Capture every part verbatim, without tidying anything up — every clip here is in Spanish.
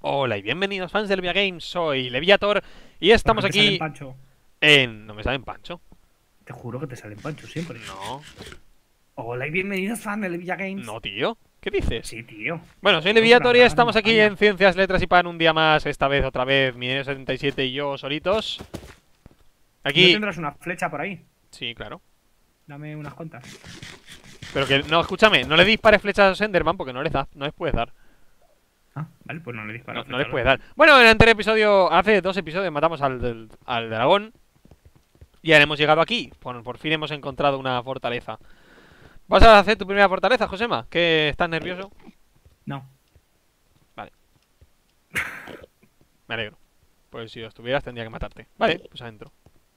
Hola y bienvenidos fans de Levia Games, soy Leviator y estamos ¿Por qué te sale en aquí Pancho? en... ¿No me sale en Pancho? Te juro que te sale en Pancho siempre. No, Hola y bienvenidos fan de Villa Games. no tío, ¿qué dices? Sí, tío. Bueno, soy Tío, por Leviator y hablar, estamos no aquí falla. en Ciencias, Letras y Pan un día más, esta vez otra vez, Minero setenta y siete y yo solitos. ¿No Aquí... tendrás una flecha por ahí? Sí, claro. Dame unas cuantas. Pero que, no, escúchame, no le dispares flechas a los Enderman porque no les da, no les puedes dar. Ah, vale, pues no le No, disparo no les flecha. puedes dar. Bueno, en el anterior episodio, hace dos episodios matamos al, del- al dragón. Y ahora hemos llegado aquí, por, por fin hemos encontrado una fortaleza. ¿Vas a hacer tu primera fortaleza, Josema? ¿Que estás nervioso? No. Vale. Me alegro. Pues si lo estuvieras tendría que matarte. Vale, pues adentro.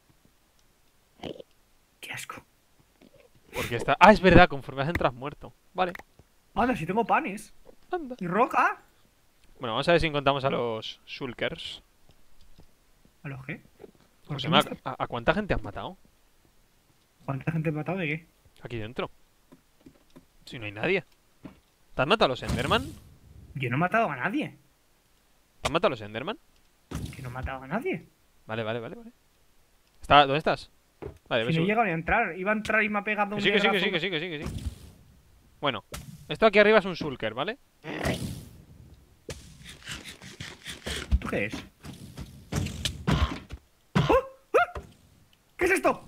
Qué asco. Porque está... Ah, es verdad, conforme has entrado has muerto. Vale, Anda, si tengo panes. anda. ¿Y roca? Bueno, vamos a ver si encontramos a los shulkers. ¿A los qué? ¿Por qué Josema, me está- ¿a, a cuánta gente has matado? ¿Cuánta gente he matado de qué? Aquí dentro. Si no hay nadie. ¿Te has matado a los Enderman? Yo no he matado a nadie. ¿Te has matado a los Enderman? Que no he matado a nadie. Vale, vale, vale, vale. ¿Está... ¿Dónde estás? Vale, Si ves no he un- llegado ni a entrar. Iba a entrar y me ha pegado Que un sí, que sí, que sí, negrazo. que sí, que sí, que sí. Bueno, esto aquí arriba es un shulker, ¿vale? ¿Tú qué es? ¡Oh! ¡Ah! ¿Qué es esto?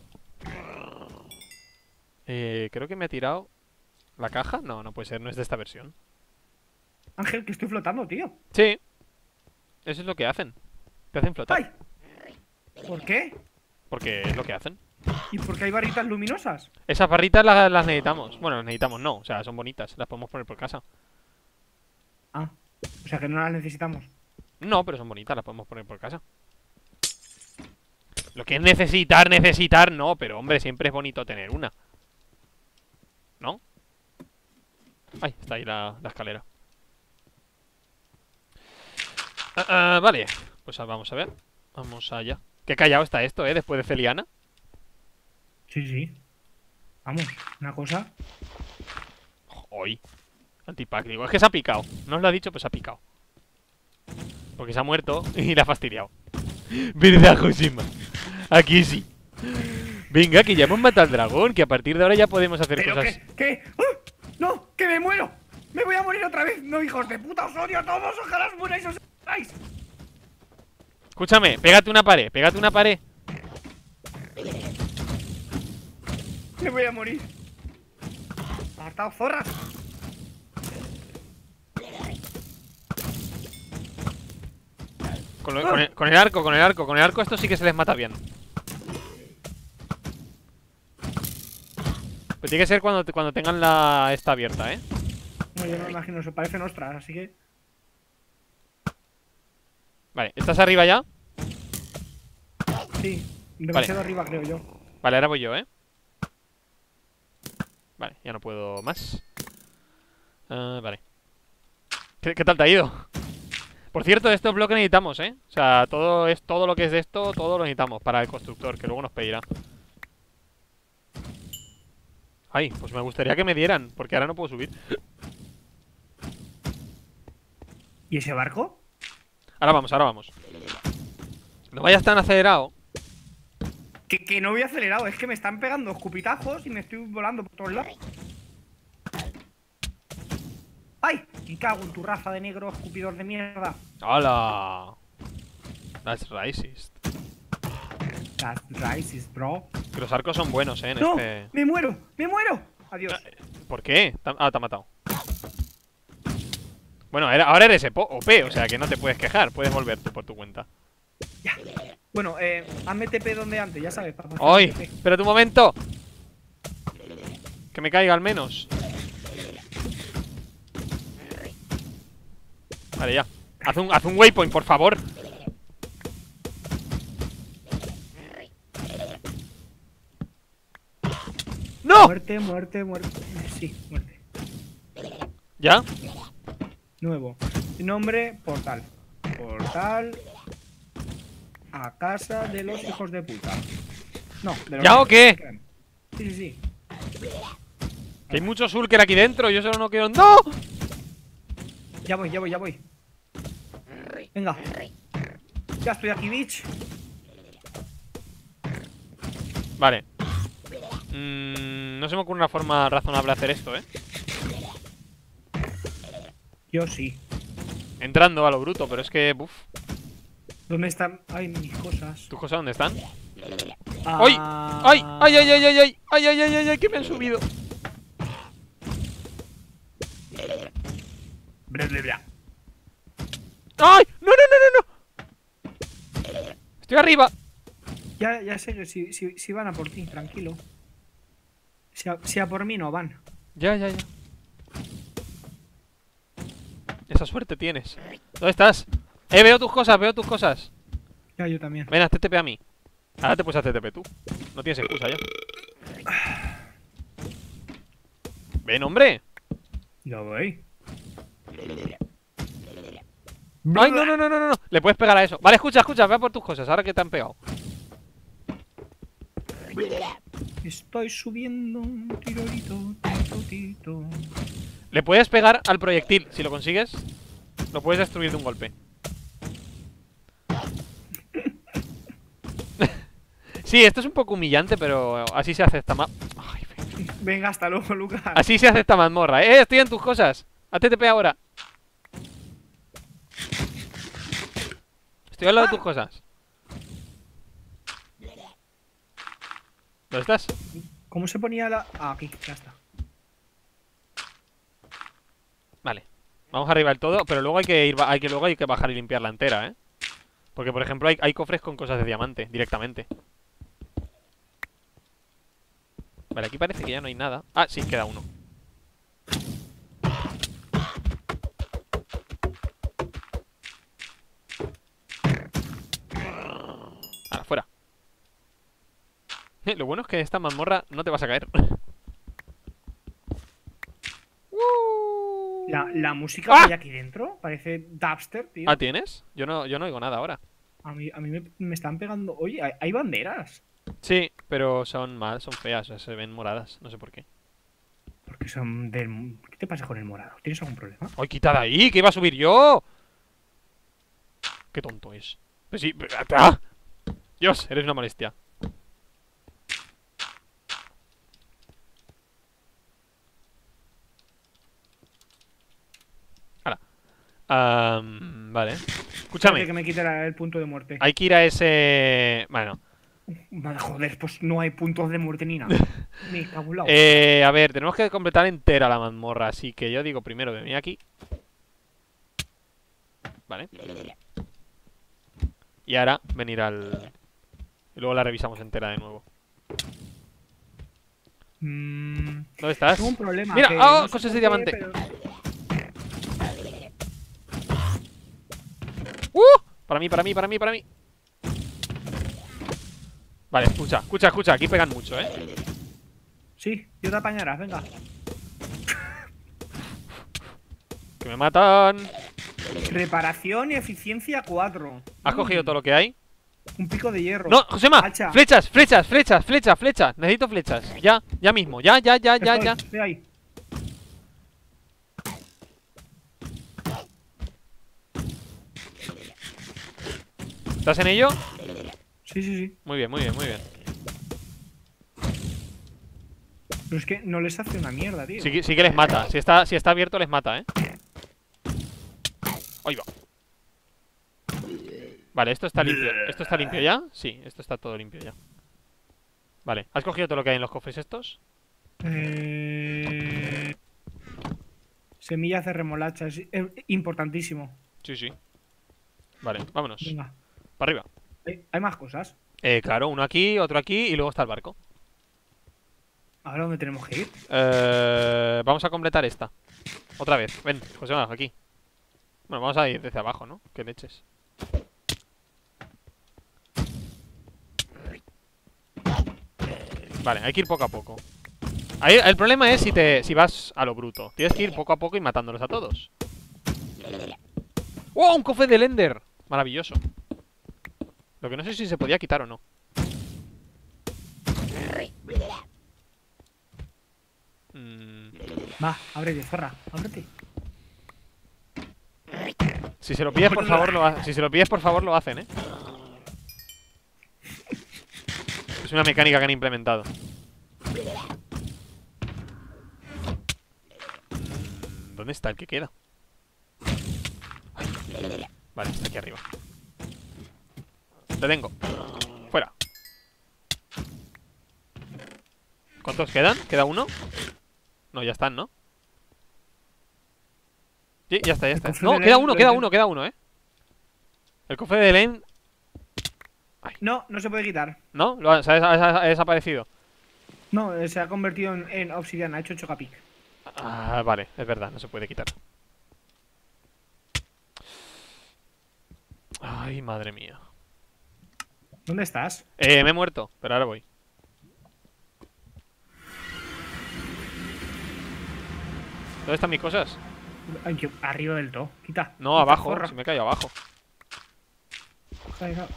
Eh, creo que me ha tirado... ¿La caja? No, no puede ser, no es de esta versión. Ángel, que estoy flotando, tío. Sí, eso es lo que hacen. Te hacen flotar. ¡Ay! ¿Por qué? Porque es lo que hacen. ¿Y por qué hay barritas luminosas? Esas barritas las, las necesitamos. Bueno, las necesitamos no, o sea, son bonitas. Las podemos poner por casa. Ah, o sea que no las necesitamos. No, pero son bonitas, las podemos poner por casa. Lo que es necesitar, necesitar, no. Pero hombre, siempre es bonito tener una. ¿No? Ay, está ahí la, la escalera. Ah, ah, vale, pues vamos a ver. Vamos allá. Qué callado está esto, ¿eh? Después de Celiana. Sí, sí. Vamos, una cosa. Hoy. Antipack, digo, es que se ha picado. No os lo ha dicho, pues se ha picado. Porque se ha muerto y le ha fastidiado. ¿Verdad, Josima? Aquí sí. Venga, que ya hemos matado al dragón. Que a partir de ahora ya podemos hacer ¿Pero cosas. qué? ¿Qué? ¡Ah! ¡No! ¡Que me muero! ¡Me voy a morir otra vez! ¡No, hijos de puta! ¡Os odio a todos! ¡Ojalá os muráis! ¡Os muráis! Escúchame, pégate una pared, pégate una pared. ¡Me voy a morir! ¡Apartado, zorras! Con, lo- con el, con el arco, con el arco, con el arco esto sí que se les mata bien. Pero tiene que ser cuando, cuando tengan la esta abierta, ¿eh? No, yo no me imagino, se parecen ostras, así que. Vale, ¿estás arriba ya? Sí, demasiado arriba, creo yo. Vale, ahora voy yo, ¿eh? Vale, ya no puedo más. Ah, vale. ¿Qué, qué tal te ha ido? Por cierto, de estos bloques necesitamos, ¿eh? O sea, todo, es, todo lo que es de esto, todo lo necesitamos para el constructor, que luego nos pedirá. Ay, pues me gustaría que me dieran, porque ahora no puedo subir. ¿Y ese barco? Ahora vamos, ahora vamos. No vayas tan acelerado. Que, que no voy acelerado, es que me están pegando escupitajos y me estoy volando por todos lados. ¡Ay! Me cago en tu raza de negro, escupidor de mierda. ¡Hala! That's racist. That's racist, bro. Que los arcos son buenos, ¿eh? En ¡No! este... ¡Me muero! ¡Me muero! Adiós. ¿Por qué? Te- Ah, te ha matado. Bueno, era- ahora eres epo- O P, o sea que no te puedes quejar. Puedes volver tú por tu cuenta. Ya. Bueno, eh, hazme T P donde antes, ya sabes, papá. ¡Ay! Espérate un momento. Que me caiga al menos. Vale, ya. Haz un, haz un waypoint, por favor. ¡No! Muerte, muerte, muerte. Sí, muerte. ¿Ya? Nuevo. Nombre, portal. Portal. A casa de los hijos de puta. No, de los ¿Ya o qué? Sí, sí, sí. Que hay mucho shulker aquí dentro. Yo solo no quiero... ¡No! Ya voy, ya voy, ya voy. Venga. Ya estoy aquí, bitch. Vale. Mm, no se me ocurre una forma razonable de hacer esto, ¿eh? Yo sí. Entrando a lo bruto, pero es que... Uf. ¿Dónde están? Ay, mis cosas. ¿Tus cosas dónde están? ¡Ay! Ah... ¡Ay! ¡Ay, ay, ay, ay, ay! ¡Ay, ay, ay, ay, ay! ¡Que me han subido! Bla, bla, bla. ¡Ay! ¡No, no, no, no, no! ¡Estoy arriba! Ya, ya sé que si, si, si van a por ti, tranquilo. Si a, si a por mí no van. Ya, ya, ya. Esa suerte tienes. ¿Dónde estás? Eh, veo tus cosas, veo tus cosas. Ya, yo también. Ven, haz T T P a mí. Ahora te puedes hacer T T P tú. No tienes excusa ya. Ven, hombre. Ya voy. Ay, no, no, no, no, no. Le puedes pegar a eso. Vale, escucha, escucha. Ve a por tus cosas. Ahora que te han pegado. Estoy subiendo un tirolito, tito, tito. Le puedes pegar al proyectil. Si lo consigues, lo puedes destruir de un golpe. Sí, esto es un poco humillante, pero así se acepta más. Ay, Venga, hasta luego, Lucas. así se acepta mazmorra. Eh, estoy en tus cosas. Haz T T P ahora. Estoy al lado de tus cosas. ¿Dónde estás? ¿Cómo se ponía la...? Ah, aquí, ya está. Vale. Vamos arriba del todo, pero luego hay que ir, hay que luego hay que bajar y limpiarla entera, ¿eh? Porque, por ejemplo, hay, hay cofres con cosas de diamante directamente. Vale, aquí parece que ya no hay nada. Ah, sí, queda uno. Ahora, fuera. Eh, lo bueno es que esta mazmorra no te vas a caer. La, la música ¡Ah! que hay aquí dentro parece dubstep, tío. ¿Ah, tienes? Yo no, yo no oigo nada ahora. A mí, a mí me, me están pegando... Oye, hay, hay banderas. Sí, pero son mal, son feas, o sea, se ven moradas, no sé por qué. Porque son del... ¿Qué te pasa con el morado? ¿Tienes algún problema? ¡Ay, quita de ahí! ¡Que iba a subir yo! ¡Qué tonto es! Pues sí, ¡ah! Dios, eres una molestia. Um, vale. Escúchame. Espérate que me quite la- el punto de muerte. Hay que ir a ese... Bueno. Vale, joder, pues no hay puntos de muerte ni nada. Me cago en la hostia. Eh, a ver, tenemos que completar entera la mazmorra. Así que yo digo primero venir aquí. Vale. Y ahora venir al... Y luego la revisamos entera de nuevo. Mm, ¿Dónde estás? tengo un problema. Mira, que ¡oh! no sé Cosas por de qué, diamante. pero- ¡Uh! Para mí, para mí, para mí, para mí. Vale, escucha, escucha, escucha. Aquí pegan mucho, ¿eh? Sí, yo te apañarás, venga. Que me matan. Reparación y eficiencia cuatro. ¿Has cogido todo lo que hay? Un pico de hierro. ¡No, Josema! Hacha. ¡Flechas, flechas, flechas, flechas, flechas! Necesito flechas. Ya, ya mismo. Ya, ya, ya, ya, Estoy, ya. estoy ahí. ¿Estás en ello? Sí, sí, sí. Muy bien, muy bien, muy bien. Pero es que no les hace una mierda, tío. Sí, que- sí que les mata. Si está, si está abierto, les mata, ¿eh? Ahí va. Vale, esto está limpio. ¿Esto está limpio ya? Sí, esto está todo limpio ya. Vale, ¿has cogido todo lo que hay en los cofres estos? Eh... Semillas de remolacha. Es eh, importantísimo. Sí, sí. Vale, vámonos. Venga. Para arriba. ¿Hay, hay más cosas? Eh, claro, uno aquí, otro aquí y luego está el barco. ¿Ahora dónde tenemos que ir? Eh, vamos a completar esta. Otra vez. Ven, José, aquí. Bueno, vamos a ir desde abajo, ¿no? Qué leches. Vale, hay que ir poco a poco. Ahí, el problema es si te si vas a lo bruto. Tienes que ir poco a poco y matándolos a todos. ¡Oh! Un cofre del Ender. Maravilloso. Lo que no sé si se podía quitar o no. Mm, Va, ábrete, zorra. Ábrete. Si se lo pides, por favor, lo ha- Si se lo pides, por favor, lo hacen, ¿eh? Es una mecánica que han implementado. Mm, ¿Dónde está el que queda? Ay. Vale, está aquí arriba. Te tengo. Fuera. ¿Cuántos quedan? ¿Queda uno? No, ya están, ¿no? Sí, ya está, ya está. No, queda uno, queda uno, queda uno, ¿eh? El cofre de Elen. No, no se puede quitar. ¿No? Lo ha, se ha- ha- ha desaparecido. No, eh, se ha convertido en, en obsidiana, ha hecho chocapic. Ah, vale, es verdad, no se puede quitar. Ay, madre mía. ¿Dónde estás? Eh, me he muerto, pero ahora voy. ¿Dónde están mis cosas? Ay, que arriba del todo. Quita. No, quita, abajo, zorra. se me he caído abajo. Ahí, ahí.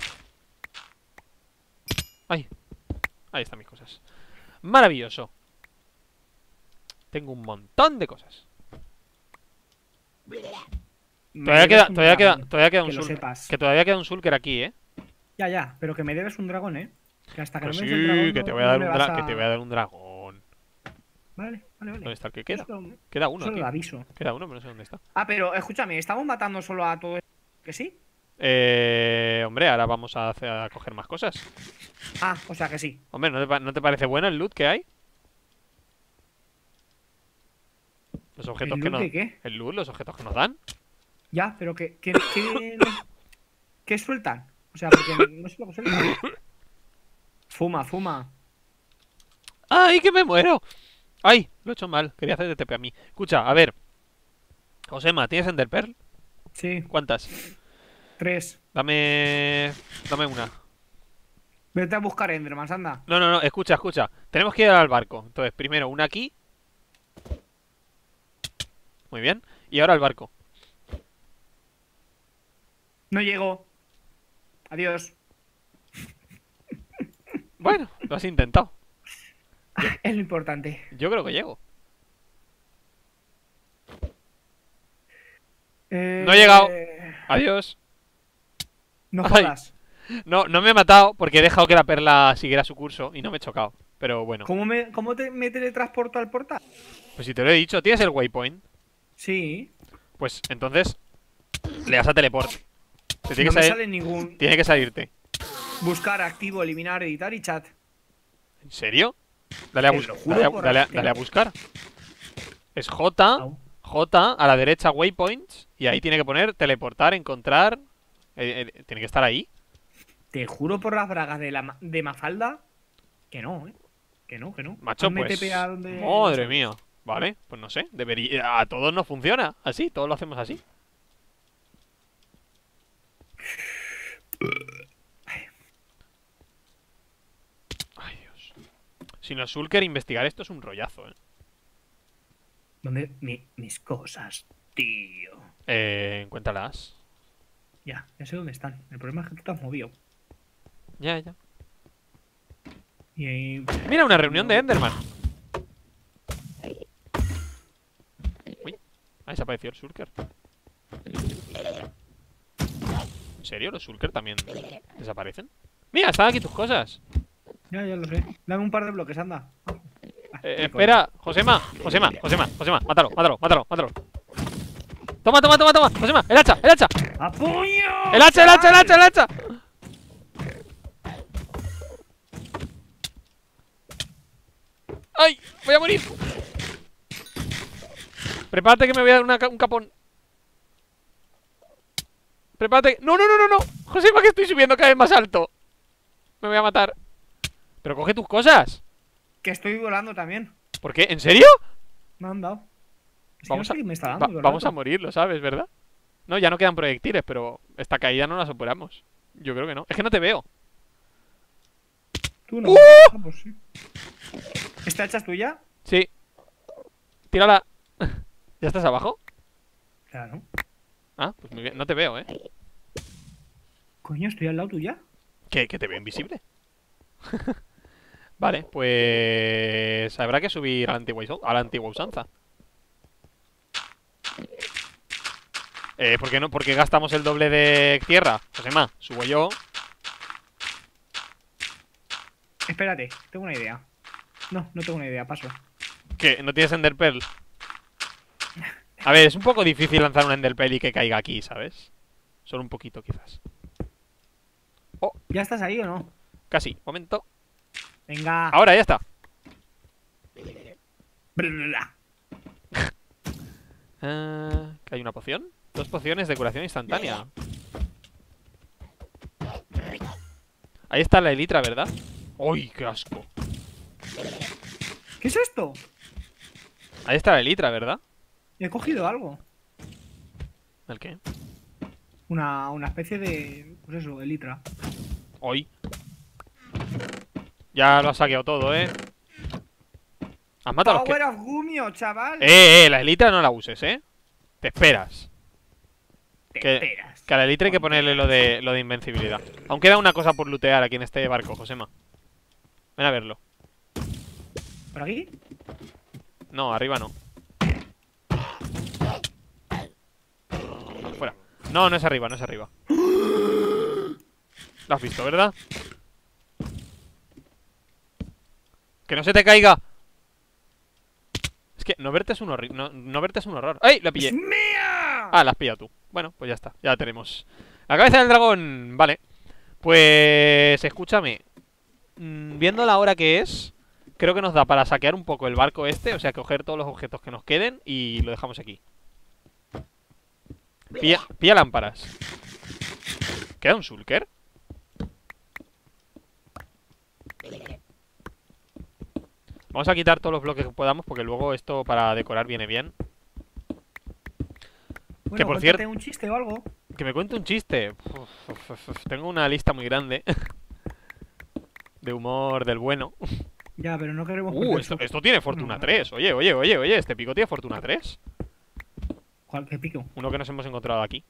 Ay, ahí están mis cosas. Maravilloso. Tengo un montón de cosas. Me Todavía debes queda, un todavía queda, dragón, todavía queda un que lo sul- sepas. Que todavía queda un sulker aquí, ¿eh? Ya, ya, pero que me debes un dragón, ¿eh? Que hasta que Pues no sí, me des el dragón que no- te voy a no dar me un vas dra- a- que te voy a dar un dragón. Vale, vale, vale. ¿Dónde está el que queda? Solo, Queda uno solo aquí. lo aviso. Queda uno, pero no sé dónde está. Ah, pero escúchame, ¿estamos matando solo a todo esto? ¿Que sí? Eh, hombre, ahora vamos a, hacer- a coger más cosas. Ah, o sea que sí. Hombre, ¿no te, pa- ¿no te parece bueno el loot que hay? Los objetos ¿El que loot nos... de qué? El loot, los objetos que nos dan. Ya, pero que... que, que, ¿qué sueltan? O sea, porque no sé lo que sueltan. Fuma, fuma. ¡Ay, que me muero! ¡Ay! Lo he hecho mal. Quería hacer de T P a mí. Escucha, a ver. Josema, ¿tienes Ender Pearl? Sí, ¿Cuántas? tres. Dame... Dame una. Vete a buscar Endermans, anda. No, no, no. Escucha, escucha. Tenemos que ir al barco. Entonces, primero una aquí. Muy bien. Y ahora al barco. No llego. Adiós. Bueno, lo has intentado. Ah, es lo importante. Yo creo que llego. Eh, No he llegado. Adiós. No Ay. jodas. No, no me he matado porque he dejado que la perla siguiera su curso y no me he chocado. Pero bueno. ¿Cómo me, cómo te, me teletransporto al portal? Pues si te lo he dicho, ¿tienes el waypoint? Sí. Pues entonces le das a teleport. Te tiene, No que me salir- sale ningún... tiene que salirte. Buscar, activo, eliminar, editar y chat. ¿En serio? Dale a, Te bus- lo juro dale a- por dale a- el- dale a buscar. Es J, Au. J, a la derecha waypoints. Y ahí tiene que poner teleportar, encontrar. Eh, eh, tiene que estar ahí. Te juro por las bragas de, la, ma- de Mafalda que no, ¿eh? Que no, que no. Macho, Hazme pues. T P a donde- Madre mía. Vale, pues no sé. Debería. A todos nos funciona. Así, todos lo hacemos así. Ay, Dios. Si no es Shulker, investigar esto es un rollazo, eh. ¿Dónde? Mi- mis cosas, tío. Eh, encuéntralas. Ya, ya sé dónde están. El problema es que tú te has movido. Ya, ya. Y ahí... Mira, una reunión de Enderman. Uy, ha desaparecido el Shulker. ¿En serio? ¿Los Shulker también desaparecen? Mira, están aquí tus cosas. Ya, ya lo sé. Dame un par de bloques, anda. Ah, Eh, qué espera, Josema, Josema, Josema, Josema, mátalo, mátalo, mátalo, mátalo. Toma, toma, toma, toma, Josema, el hacha, el hacha, coño. ¡Apoyo! el hacha, el hacha, el hacha, el hacha. ¡Ay! ¡Voy a morir! Prepárate que me voy a dar una ca- un capón. Prepárate. ¡No, no, no, no, no! Josema, que estoy subiendo cada vez más alto. Me voy a matar. Pero coge tus cosas. Que estoy volando también. ¿Por qué? ¿En serio? Me han dado. Es que Vamos no sé a- qué me está dando Va- todo el vamos a rato. morir, lo sabes, ¿verdad? No, ya no quedan proyectiles, pero esta caída no la superamos. Yo creo que no. Es que no te veo. Tú no. ¡Uh! Ah, pues sí. ¿Esta hacha es tuya? Sí. Tírala. ¿Ya estás abajo? Claro. Ah, pues muy bien. No te veo, ¿eh? Coño, estoy al lado tuya. ¿Qué? ¿Que te veo invisible? Vale, pues... habrá que subir a la antigua, a la antigua usanza. Eh, ¿por qué no? ¿Por qué gastamos el doble de tierra? Josema, subo yo. Espérate, tengo una idea. No, no tengo una idea, paso. ¿Qué? ¿No tienes Ender Pearl? A ver, es un poco difícil lanzar un Ender Pearl y que caiga aquí, ¿sabes? Solo un poquito, quizás. ¿Ya estás ahí o no? Casi, momento. Venga. Ahora, ya está. Bla. Ah, ¿que hay una poción? Dos pociones de curación instantánea. Ahí está la elitra, ¿verdad? ¡Uy, qué asco! ¿Qué es esto? Ahí está la elitra, ¿verdad? He cogido algo. ¿El qué? Una, una especie de... Pues eso, elitra. ¡Uy! Ya lo has saqueado todo, ¿eh? ¿Has matado a los que...? Power of Gumio, chaval. ¡Eh, eh! La elitra no la uses, ¿eh? Te esperas. Te que- esperas. Que a la elitra hay que ponerle lo de, lo de invencibilidad. Aún queda una cosa por lootear aquí en este barco, Josema. Ven a verlo. ¿Por aquí? No, arriba no. Fuera. No, no es arriba, no es arriba. Lo has visto, ¿verdad? ¡Que no se te caiga! Es que no verte es un horror. No, no verte es un horror. ¡Ay! La pillé. ¡Es mía! Ah, la has pillado tú. Bueno, pues ya está. Ya la tenemos. La cabeza del dragón. Vale. Pues... Escúchame. Mm, Viendo la hora que es, creo que nos da para saquear un poco el barco este. O sea, coger todos los objetos que nos queden y lo dejamos aquí. Pilla, pilla lámparas. ¿Queda un shulker? Vamos a quitar todos los bloques que podamos, porque luego esto para decorar viene bien. Bueno, que por cuéntate cierto... un chiste o algo. Que me cuente un chiste. Uf, uf, uf, uf. Tengo una lista muy grande. De humor del bueno. Ya, pero no queremos... Uh, perder esto, su- esto tiene Fortuna No, tres. Oye, oye, oye, oye. Este pico tiene Fortuna tres. ¿Cuál? ¿Qué pico? Uno que nos hemos encontrado aquí.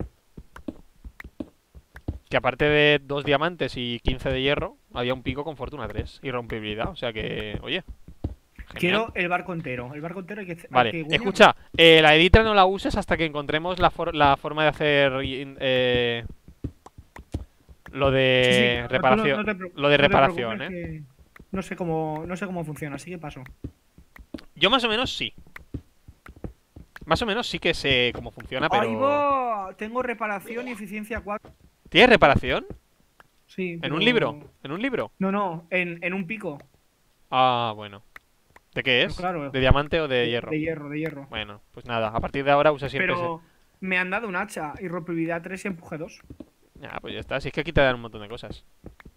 Que aparte de dos diamantes y quince de hierro, había un pico con Fortuna tres. Y rompibilidad. O sea que, oye. Genial. Quiero el barco entero. El barco entero hay que... hay Vale, que guiar- escucha, eh, la editra no la uses hasta que encontremos la, for- la forma de hacer eh, lo de Sí, sí, no, tú reparación. no- no te pre- Lo de no te reparación, preocupes ¿eh? que No sé cómo, no sé cómo funciona, así que paso. Yo más o menos sí. Más o menos sí que sé cómo funciona, pero... ¡Ahí va! Tengo reparación y eficiencia cuatro. ¿Tienes reparación? Sí, ¿En pero- un libro? ¿En un libro? No, no, en, en un pico. Ah, bueno. ¿De qué es? Pero claro. ¿De diamante o de hierro? De hierro, de hierro. Bueno, pues nada, a partir de ahora usa siempre Pero me han dado un hacha y rompibilidad tres y empuje dos. ese. Ya, pues ya está. Si es que aquí te dan un montón de cosas.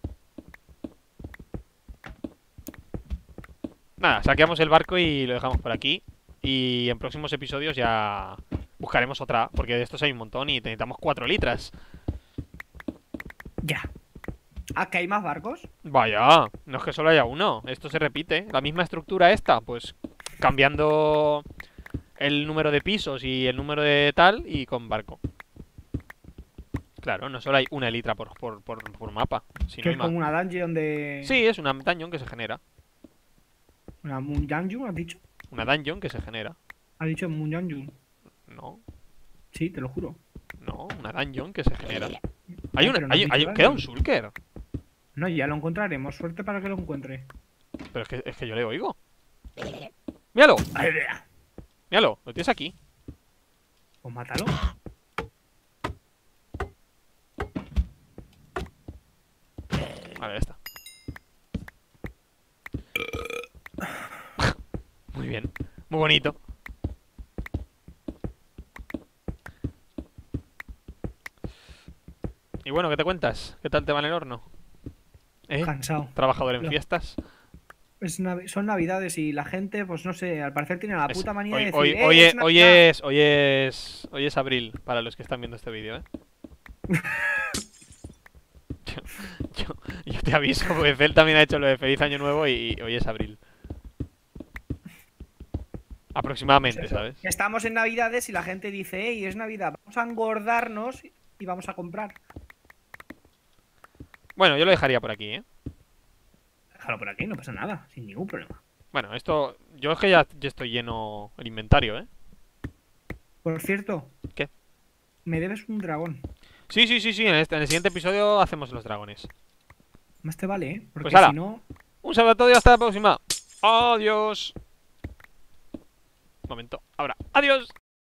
Nada, saqueamos el barco y lo dejamos por aquí. Y en próximos episodios ya buscaremos otra, porque de estos hay un montón y necesitamos cuatro litras. Ya. ¿Ah, que hay más barcos? Vaya, no es que solo haya uno. Esto se repite. La misma estructura esta, pues cambiando el número de pisos y el número de tal y con barco. Claro, no solo hay una litra por, por, por, por mapa. Sino Que hay es más. como una dungeon de... Sí, es una dungeon que se genera. Una Moon Dungeon, ¿has dicho? Una dungeon que se genera. ¿Has dicho Moon Dungeon? No, Sí, te lo juro. no, una dungeon que se genera. Hay Ah, una, pero no hay, has hay- dicho queda un dungeon. shulker. No, ya lo encontraremos. Suerte para que lo encuentre. Pero es que, es que yo le oigo. Míralo, Ay, vea. míralo, lo tienes aquí. Pues mátalo. Vale, ya está. Muy bien, muy bonito. Y bueno, ¿qué te cuentas? ¿Qué tal te va en el horno? ¿Eh? Cansado. ¿Trabajador en Lo- fiestas? Es navi- son navidades y la gente, pues no sé, al parecer tiene la Es- puta manía hoy, de decir, hoy, "Eh, hoy es es, hoy Navidad". es, hoy es, hoy es abril para los que están viendo este vídeo, ¿eh? yo, yo, yo te aviso, porque Cel también ha hecho lo de Feliz Año Nuevo y, y hoy es abril. Aproximadamente, Eso. ¿sabes? Estamos en navidades y la gente dice, hey, es Navidad, vamos a engordarnos y vamos a comprar. Bueno, yo lo dejaría por aquí, ¿eh? Déjalo por aquí, no pasa nada, sin ningún problema. Bueno, esto... Yo es que ya, ya estoy lleno el inventario, ¿eh? Por cierto. ¿Qué? me debes un dragón. Sí, sí, sí, sí. En, este, en el siguiente episodio hacemos los dragones. Más te vale, ¿eh? Porque Pues hala. si no... Un saludo a todos y hasta la próxima. Adiós. Un momento. Ahora. Adiós.